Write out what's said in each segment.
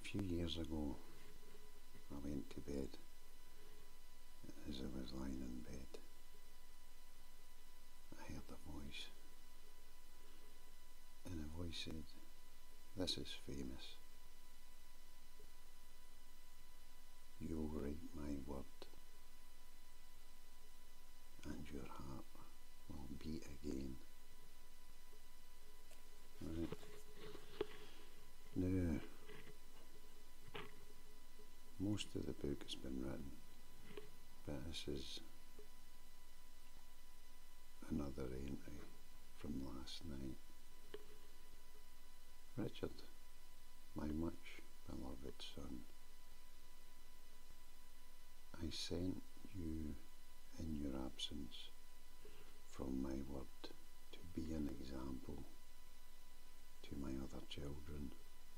few years ago, I went to bed. As I was lying in bed, I heard a voice, and the voice said, "This is famous. You'll write my word, and your heart will beat again." Right. Now, most of the book has been written, but this is another entry from last night. Richard, my much beloved son, I sent you in your absence from my word to be an example to my other children.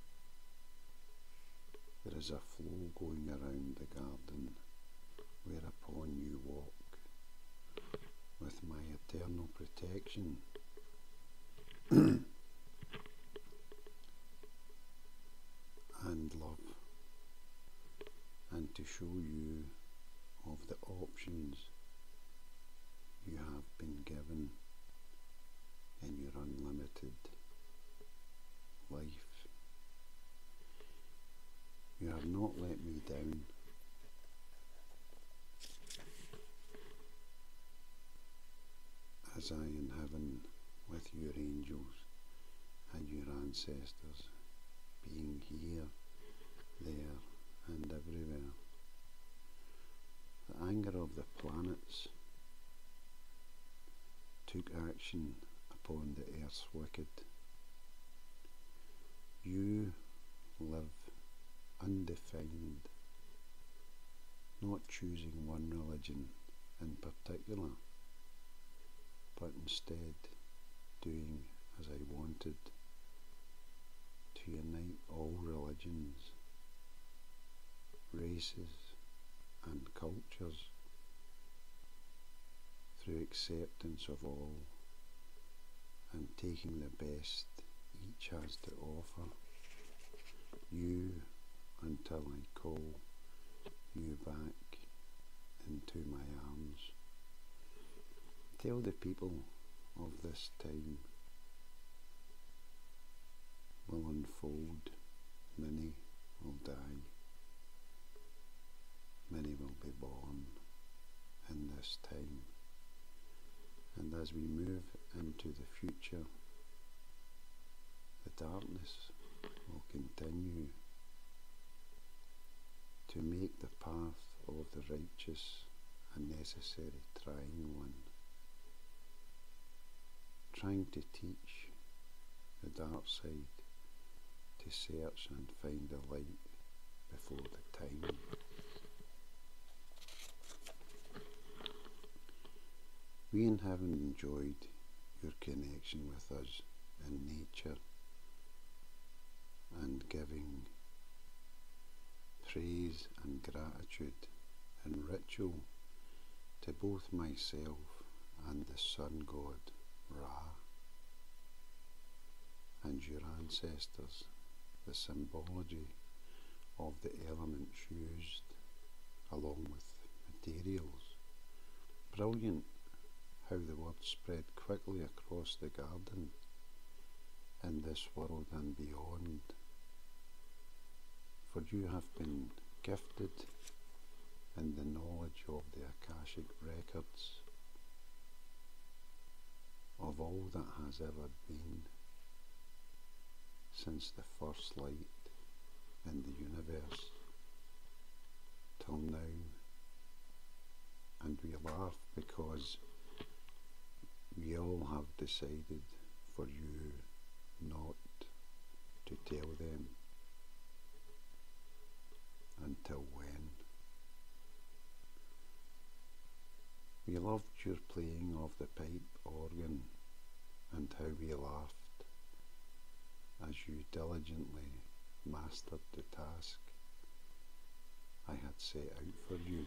There is a flow going around the garden whereupon you walk with my eternal protection. And love, and to show you of the options you have been given in your unlimited life. You have not let me down. As I in heaven with your angels and your ancestors, being here, there and everywhere. The anger of the planets took action upon the earth's wicked. You live undefined, not choosing one religion in particular, but instead doing as I wanted, to unite all religions, races and cultures through acceptance of all and taking the best each has to offer. You until I call you back into my arms. Tell the people of this time will unfold, many will die, many will be born in this time, and as we move into the future, the darkness will continue to make the path of the righteous a necessary trying one, trying to teach the dark side to search and find the light before the time. We in heaven enjoyed your connection with us in nature and giving praise and gratitude in ritual to both myself and the sun god Ra and your ancestors, the symbology of the elements used along with materials. Brilliant how the word spread quickly across the garden in this world and beyond, for you have been gifted in the knowledge of the Akashic records of all that has ever been since the first light in the universe till now. And we laugh because we all have decided for you not to tell them. Until when? We loved your playing of the pipe organ and how we laughed as you diligently mastered the task I had set out for you.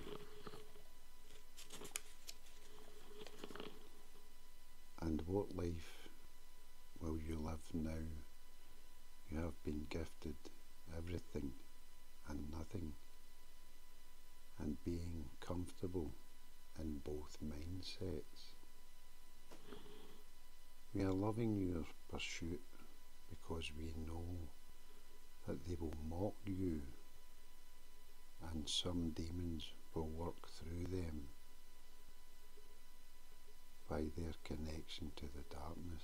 And what life will you live now? You have been gifted everything and nothing, and being comfortable in both mindsets. We are loving your pursuit because we know that they will mock you, and some demons will work through them by their connection to the darkness.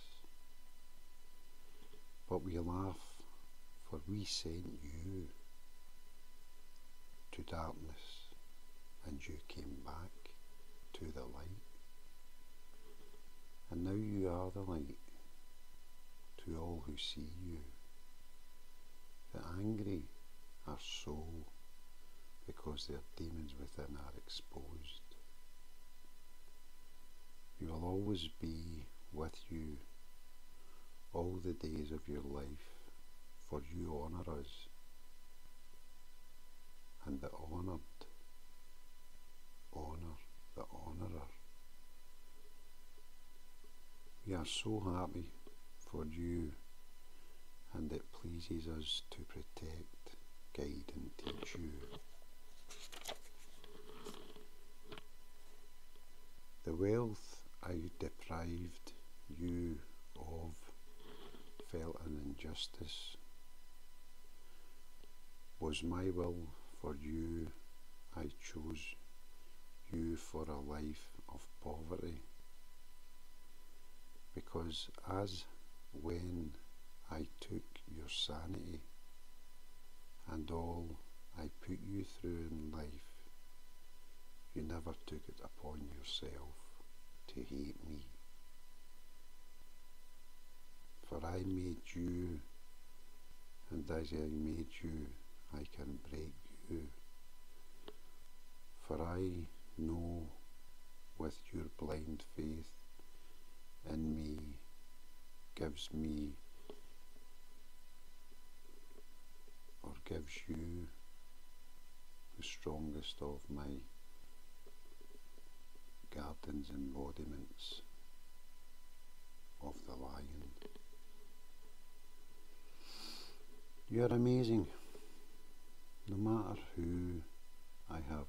But we laugh, for we sent you to darkness, and you came back to the light. And now you are the light to all who see you. The angry are so because their demons within are exposed. We will always be with you all the days of your life, for you honour us, and the honoured honour the honourer. We are so happy for you, and it pleases us to protect, guide and teach you. The wealth I deprived you of felt an injustice. Was my will for you, I chose you for a life of poverty, because as when I took your sanity and all I put you through in life, you never took it upon yourself to hate me. For I made you, and as I made you, I can break you. For I know with your blind faith in me gives me or gives you the strongest of my guardians embodiments of the lion. You are amazing, no matter who I have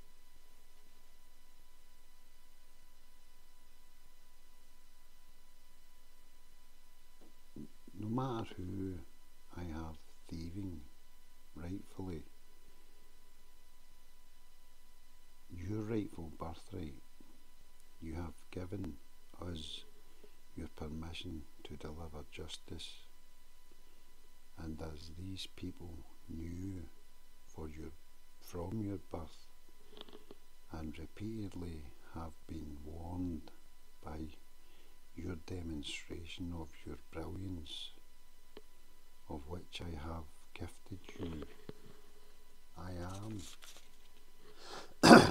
no matter who I have thieving rightfully, your rightful birthright, you have given us your permission to deliver justice, and as these people knew from your birth and repeatedly have been warned by your demonstration of your brilliance, of which I have gifted you, I am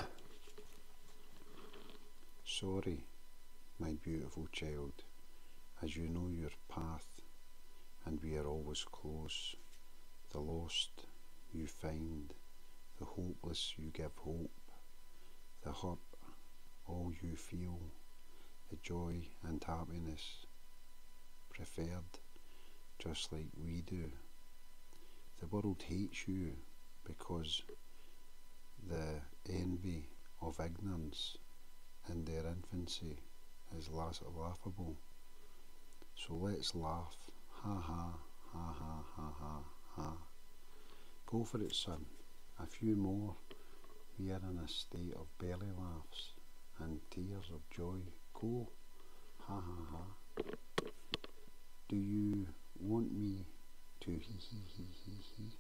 sorry, my beautiful child, as you know your path, and we are always close. The lost you find, the hopeless you give hope, the hurt all you feel, the joy and happiness preferred, just like we do. The world hates you because the envy of ignorance in their infancy is laughable. So let's laugh. Ha ha, ha ha, ha ha, ha. Go for it, son. A few more. We are in a state of belly laughs and tears of joy. Go. Ha ha ha. Do you want me to hee hee hee hee hee?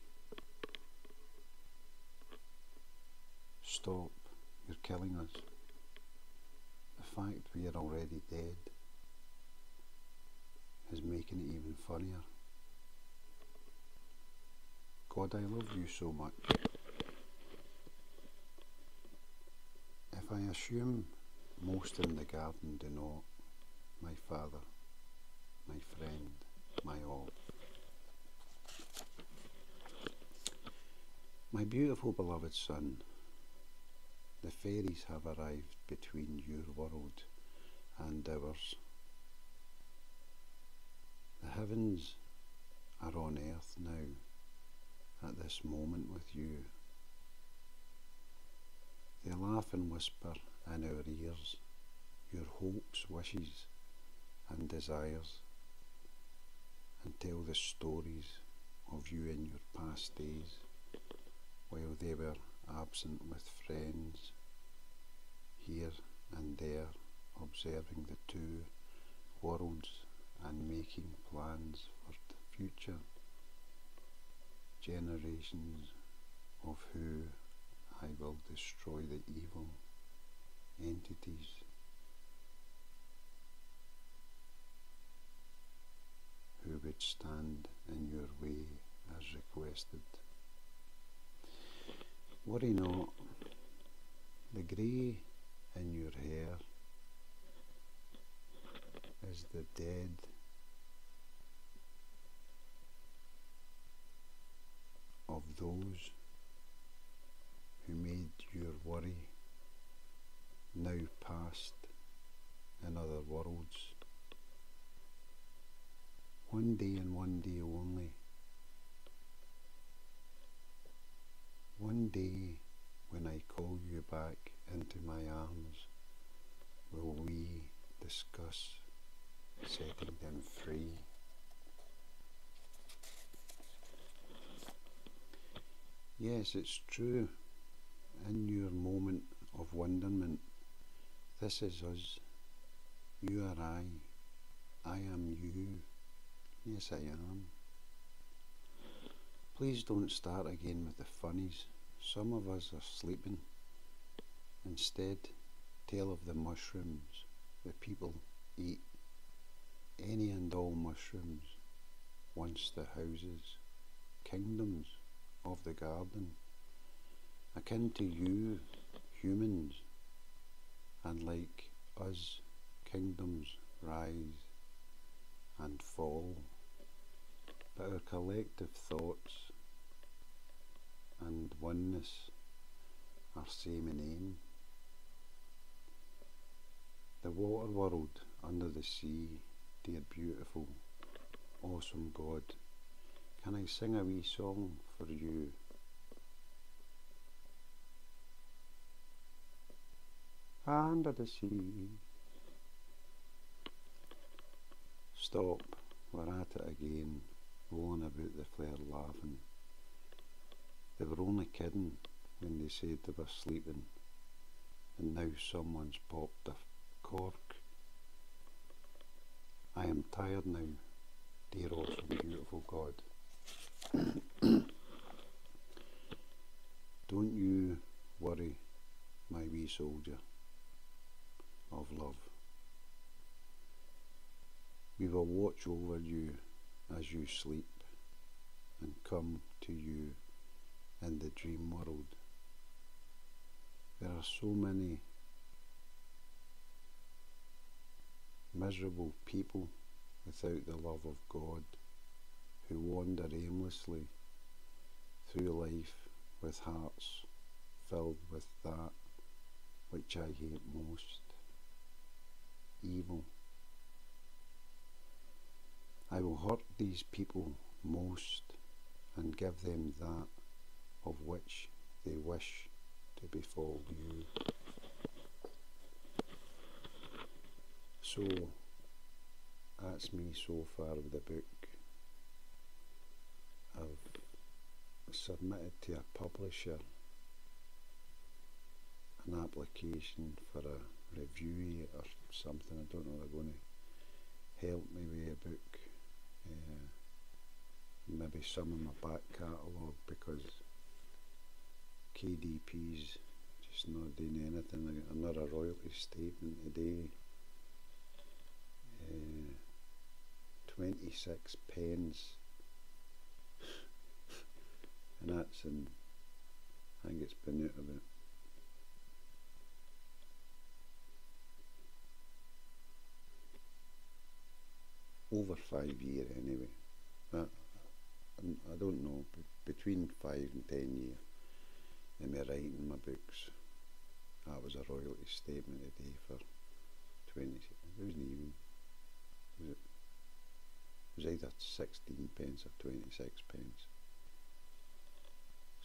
Stop. You're killing us. The fact we are already dead is making it even funnier. God, I love you so much. If I assume most in the garden do not, my father, my friend, my all. My beautiful beloved son, the fairies have arrived between your world and ours. The heavens are on earth now, at this moment with you. They laugh and whisper in our ears your hopes, wishes and desires, and tell the stories of you in your past days, while they were absent with friends, here and there, observing the two worlds and making plans for the future generations, of who I will destroy the evil entities who would stand in your way as requested. Worry not, the grey in your hair is the dead of those who made your worry now past in other worlds. One day and one day only. One day when I call you back into my arms, will we discuss setting them free. Yes, it's true. In your moment of wonderment, this is us. You are I am you. Yes, I am. Please don't start again with the funnies. Some of us are sleeping. Instead, tell of the mushrooms the people eat. Any and all mushrooms, once the houses, kingdoms of the garden, akin to you, humans, and like us, kingdoms rise and fall, but our collective thoughts and oneness are same in aim. The water world under the sea, dear beautiful, awesome God, can I sing a wee song for you? Under the sea. Stop, we're at it again, rolling about the flare laughing. They were only kidding when they said they were sleeping, and now someone's popped a cork. I am tired now, dear awesome beautiful God. Don't you worry, my wee soldier of love. We will watch over you as you sleep and come to you in the dream world. There are so many miserable people without the love of God, who wander aimlessly through life with hearts filled with that which I hate most, evil. I will hurt these people most and give them that of which they wish to befall you. So, that's me so far with the book. I've submitted to a publisher an application for a review or something. I don't know, they're going to help me with a book. Maybe some of my back catalogue, because KDP's just not doing anything. I got another royalty statement today. 26 pence, and that's in, I think it's been out about over 5 years anyway. I don't know, between 5 and 10 years in me writing my books. That was a royalty statement today for 20, it wasn't even, it was either 16 pence or 26 pence.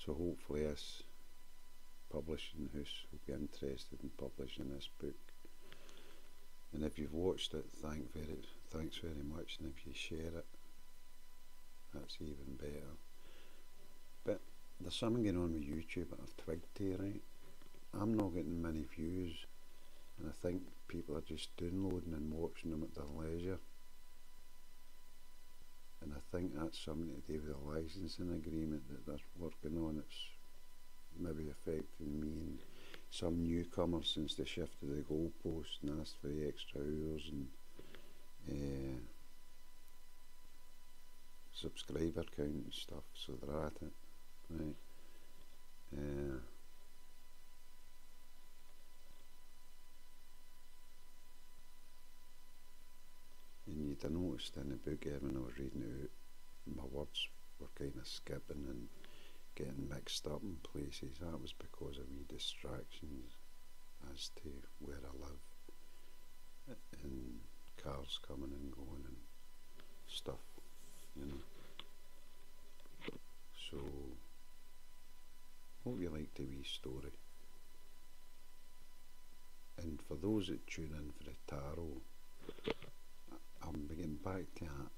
So hopefully this publishing house will be interested in publishing this book. And if you've watched it, thanks very much. And if you share it, that's even better. But there's something going on with YouTube that I've twigged to, right? I'm not getting many views, and I think people are just downloading and watching them at their leisure. And I think that's something to do with the licensing agreement that they're working on. It's maybe affecting me and some newcomers since they shifted the goalpost and asked for the extra hours and subscriber count and stuff, so they're at it, right? And you'd have noticed in the book when I was reading it out, my words were kind of skipping and getting mixed up in places. That was because of wee distractions as to where I live, and cars coming and going and stuff, you know. So hope you liked the wee story. And for those that tune in for the tarot, I'll be getting back to that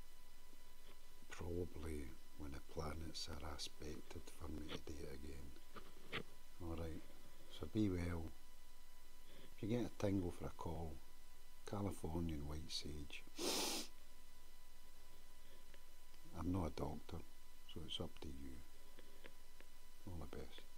probably when the planets are aspected for me to do it again. Alright, so be well. If you get a tingle for a call, Californian white sage. I'm not a doctor, so it's up to you. All the best.